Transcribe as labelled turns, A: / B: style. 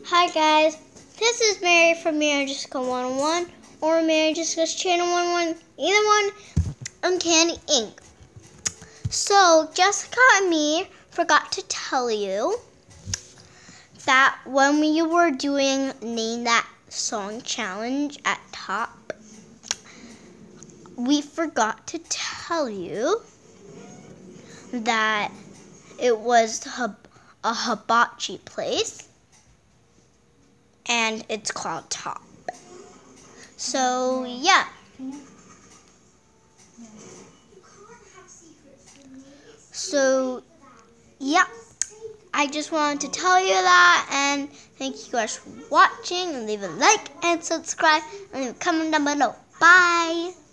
A: Hi guys, this is Mary from Mary Jessica 101 or Mary Jessica's Channel 101, either one, on Candy Ink. So Jessica and me forgot to tell you that when we were doing Name That Song Challenge at top, we forgot to tell you that it was a hibachi place. And it's called Top. So, yeah. I just wanted to tell you that, and thank you guys for watching, and leave a like and subscribe, and leave a comment down below. Bye!